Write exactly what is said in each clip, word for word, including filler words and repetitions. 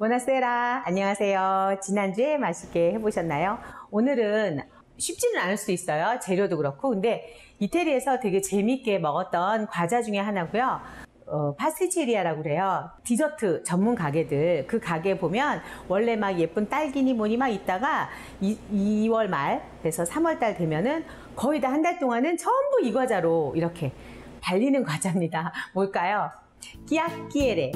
보나세라, 안녕하세요. 지난주에 맛있게 해보셨나요? 오늘은 쉽지는 않을 수도 있어요. 재료도 그렇고. 근데 이태리에서 되게 재밌게 먹었던 과자 중에 하나고요. 어, 파스티체리아라고 그래요. 디저트 전문 가게들, 그 가게 보면 원래 막 예쁜 딸기니 뭐니 막 있다가 이, 이월 말 돼서 삼월 달 되면은 거의 다 한 달 동안은 전부 이 과자로 이렇게 달리는 과자입니다. 뭘까요? 끼아끼에레.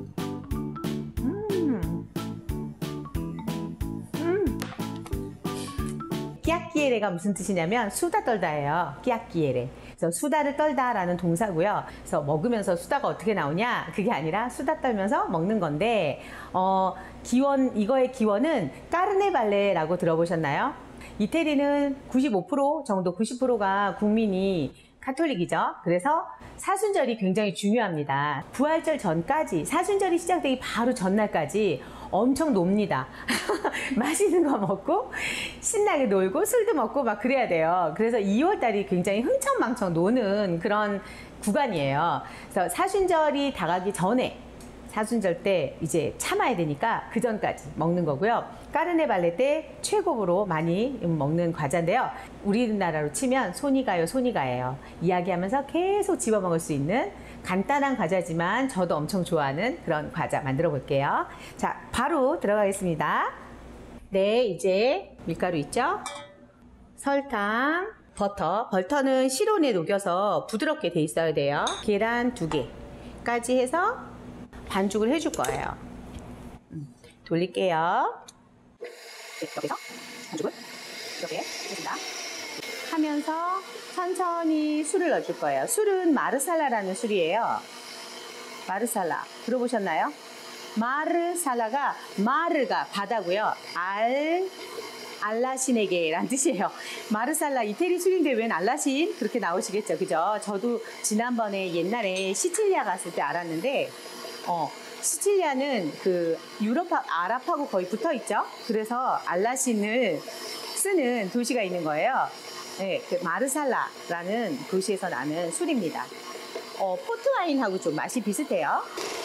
끼아끼에레가 무슨 뜻이냐면 수다 떨다예요. 끼아끼에레. 그래서 수다를 떨다라는 동사고요. 그래서 먹으면서 수다가 어떻게 나오냐? 그게 아니라 수다 떨면서 먹는 건데 어, 기원 이거의 기원은 까르네발레라고 들어보셨나요? 이태리는 구십오 퍼센트 정도 구십 퍼센트가 국민이 카톨릭이죠. 그래서 사순절이 굉장히 중요합니다. 부활절 전까지, 사순절이 시작되기 바로 전날까지 엄청 놉니다. 맛있는 거 먹고 신나게 놀고 술도 먹고 막 그래야 돼요. 그래서 이월 달이 굉장히 흥청망청 노는 그런 구간이에요. 그래서 사순절이 다가기 전에 사순절 때 이제 참아야 되니까 그 전까지 먹는 거고요. 까르네발레 때 최고로 많이 먹는 과자인데요. 우리나라로 치면 손이 가요, 손이 가예요. 이야기하면서 계속 집어 먹을 수 있는 간단한 과자지만 저도 엄청 좋아하는 그런 과자 만들어 볼게요. 자, 바로 들어가겠습니다. 네, 이제 밀가루 있죠? 설탕, 버터. 버터는 실온에 녹여서 부드럽게 돼 있어야 돼요. 계란 두 개까지 해서 반죽을 해줄 거예요. 음, 돌릴게요. 네, 여기서 반죽을 이렇게 해줍니다. 하면서 천천히 술을 넣어줄 거예요. 술은 마르살라라는 술이에요. 마르살라 들어보셨나요? 마르살라가 마르가 바다고요. 알 알라신에게란 뜻이에요. 마르살라 이태리 술인데 웬 알라신 그렇게 나오시겠죠, 그죠? 저도 지난번에 옛날에 시칠리아 갔을 때 알았는데. 어, 시칠리아는 그 유럽하, 아랍하고 거의 붙어 있죠. 그래서 알라신을 쓰는 도시가 있는 거예요. 네, 그 마르살라라는 도시에서 나는 술입니다. 어, 포트와인하고 좀 맛이 비슷해요.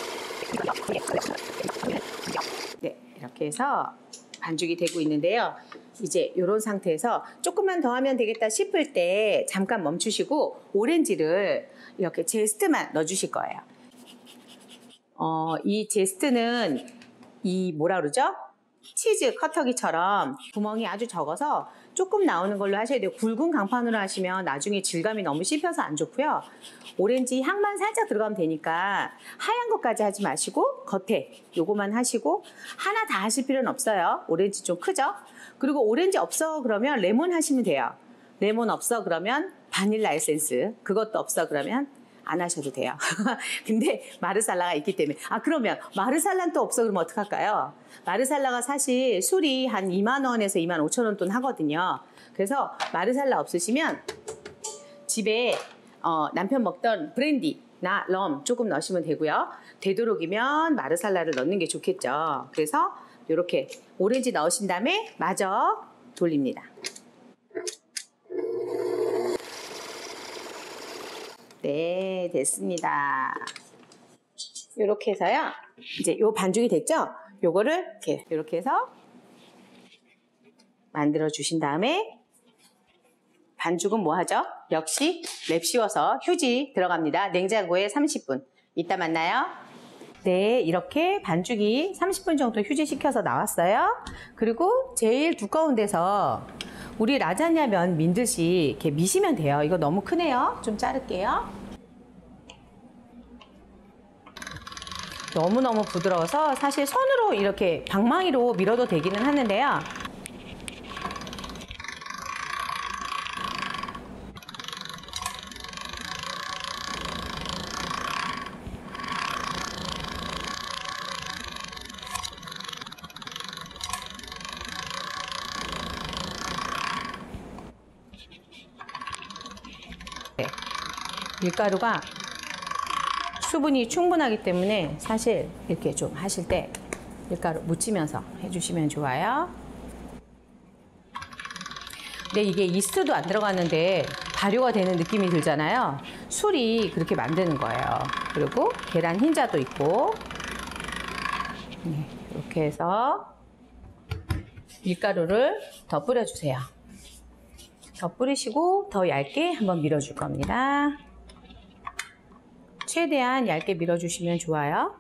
네, 이렇게 해서 반죽이 되고 있는데요. 이제 이런 상태에서 조금만 더 하면 되겠다 싶을 때 잠깐 멈추시고 오렌지를 이렇게 제스트만 넣어주실 거예요. 어, 이 제스트는 이 뭐라 그러죠? 치즈 커터기처럼 구멍이 아주 적어서 조금 나오는 걸로 하셔야 돼요. 굵은 강판으로 하시면 나중에 질감이 너무 씹혀서 안 좋고요. 오렌지 향만 살짝 들어가면 되니까 하얀 것까지 하지 마시고 겉에 요거만 하시고 하나 다 하실 필요는 없어요. 오렌지 좀 크죠? 그리고 오렌지 없어 그러면 레몬 하시면 돼요. 레몬 없어 그러면 바닐라 에센스, 그것도 없어 그러면 안 하셔도 돼요. 근데 마르살라가 있기 때문에. 아, 그러면 마르살라는 또 없어 그러면 어떡할까요? 마르살라가 사실 술이 한 이만 원에서 이만 오천 원 돈 하거든요. 그래서 마르살라 없으시면 집에 어, 남편 먹던 브랜디나 럼 조금 넣으시면 되고요. 되도록이면 마르살라를 넣는 게 좋겠죠. 그래서 이렇게 오렌지 넣으신 다음에 마저 돌립니다. 네, 됐습니다. 이렇게 해서요. 이제 요 반죽이 됐죠? 요거를 이렇게, 이렇게 해서 만들어 주신 다음에 반죽은 뭐 하죠? 역시 랩 씌워서 휴지 들어갑니다. 냉장고에 삼십 분. 이따 만나요. 네, 이렇게 반죽이 삼십 분 정도 휴지시켜서 나왔어요. 그리고 제일 두꺼운 데서 우리 라자냐 면 민듯이 이렇게 미시면 돼요. 이거 너무 크네요. 좀 자를게요. 너무너무 부드러워서 사실 손으로 이렇게 방망이로 밀어도 되기는 하는데요. 네, 밀가루가 수분이 충분하기 때문에 사실 이렇게 좀 하실 때 밀가루 묻히면서 해주시면 좋아요. 근데 이게 이스트도 안 들어갔는데 발효가 되는 느낌이 들잖아요. 술이 그렇게 만드는 거예요. 그리고 계란 흰자도 있고 네, 이렇게 해서 밀가루를 더 뿌려주세요. 더 뿌리시고 더 얇게 한번 밀어줄 겁니다. 최대한 얇게 밀어주시면 좋아요.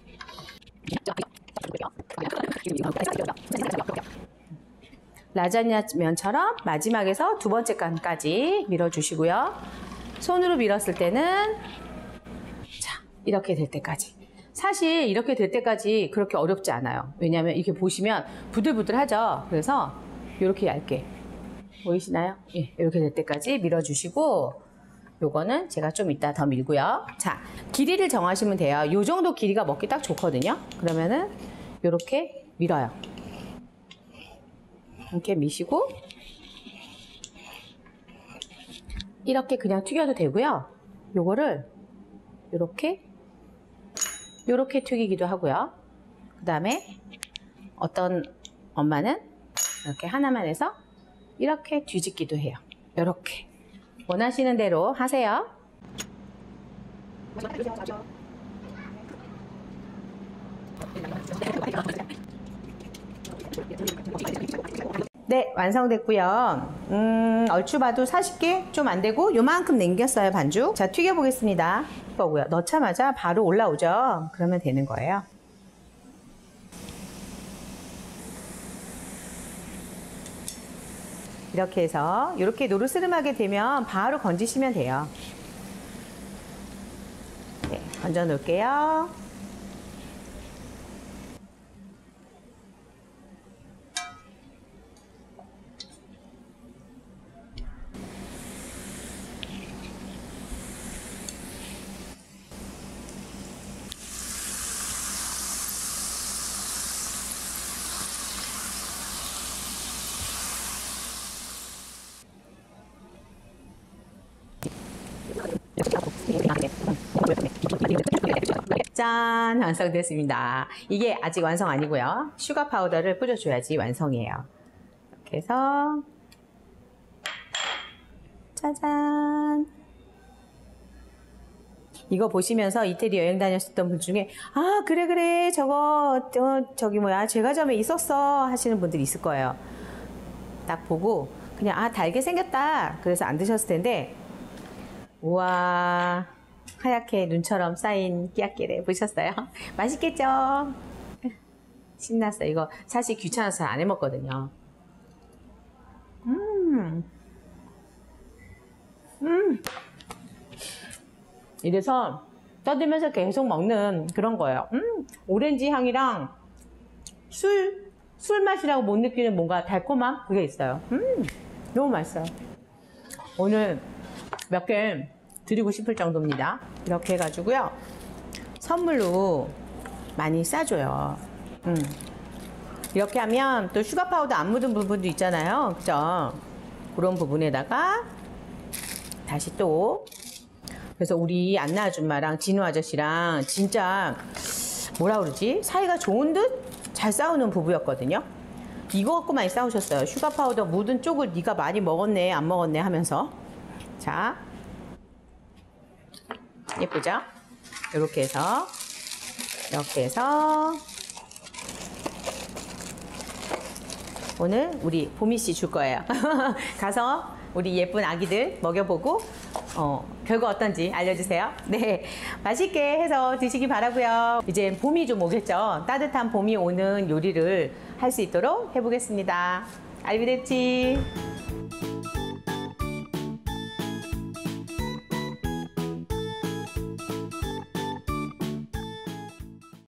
라자냐 면처럼 마지막에서 두 번째 칸까지 밀어주시고요. 손으로 밀었을 때는 자, 이렇게 될 때까지. 사실 이렇게 될 때까지 그렇게 어렵지 않아요. 왜냐하면 이렇게 보시면 부들부들하죠. 그래서 이렇게 얇게 보이시나요? 예, 이렇게 될 때까지 밀어주시고 요거는 제가 좀 이따 더 밀고요. 자, 길이를 정하시면 돼요. 요 정도 길이가 먹기 딱 좋거든요. 그러면은 요렇게 밀어요. 이렇게 미시고 이렇게 그냥 튀겨도 되고요. 요거를 요렇게 요렇게 튀기기도 하고요. 그 다음에 어떤 엄마는 이렇게 하나만 해서 이렇게 뒤집기도 해요. 요렇게 원하시는 대로 하세요. 네, 완성됐고요. 음, 얼추 봐도 사십 개 좀 안 되고 요만큼 남겼어요, 반죽. 자, 튀겨 보겠습니다. 거고요. 넣자마자 바로 올라오죠. 그러면 되는 거예요. 이렇게 해서 이렇게 노르스름하게 되면 바로 건지시면 돼요. 네, 건져 놓을게요. 짠! 완성됐습니다. 이게 아직 완성 아니고요. 슈가 파우더를 뿌려줘야지 완성이에요. 이렇게 해서 짜잔! 이거 보시면서 이태리 여행 다녔었던 분 중에 아 그래 그래 저거 어, 저기 뭐야 제과점에 있었어 하시는 분들이 있을 거예요. 딱 보고 그냥 아 달게 생겼다 그래서 안 드셨을 텐데 우와 하얗게 눈처럼 쌓인 끼야끼를 보셨어요? 맛있겠죠? 신났어요. 이거 사실 귀찮아서 잘 안 해먹거든요. 음, 음. 이래서 떠들면서 계속 먹는 그런 거예요. 음, 오렌지 향이랑 술, 술 맛이라고 못 느끼는 뭔가 달콤함? 그게 있어요. 음, 너무 맛있어요. 오늘 몇 개 드리고 싶을 정도입니다. 이렇게 해가지고요. 선물로 많이 싸줘요. 음. 이렇게 하면 또 슈가 파우더 안 묻은 부분도 있잖아요. 그죠? 그런 부분에다가 다시 또 그래서 우리 안나 아줌마랑 진우 아저씨랑 진짜 뭐라 그러지? 사이가 좋은 듯 잘 싸우는 부부였거든요. 이거 갖고 많이 싸우셨어요. 슈가 파우더 묻은 쪽을 네가 많이 먹었네 안 먹었네 하면서. 자, 예쁘죠? 이렇게 해서 이렇게 해서 오늘 우리 보미씨 줄 거예요. 가서 우리 예쁜 아기들 먹여보고 어, 결과 어떤지 알려주세요. 네, 맛있게 해서 드시기 바라고요. 이제 봄이 좀 오겠죠. 따뜻한 봄이 오는 요리를 할 수 있도록 해보겠습니다. 알비데치.